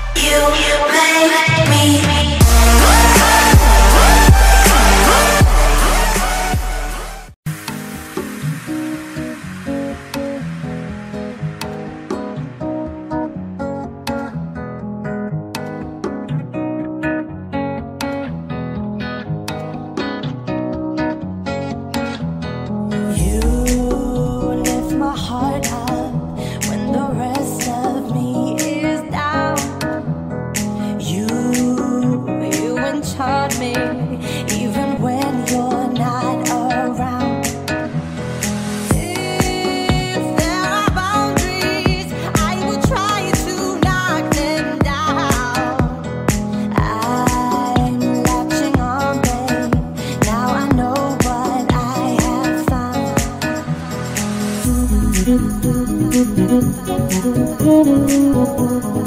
Me, even when you're not around. If there are boundaries, I will try to knock them down. I'm latching on, babe. Now I know what I have found.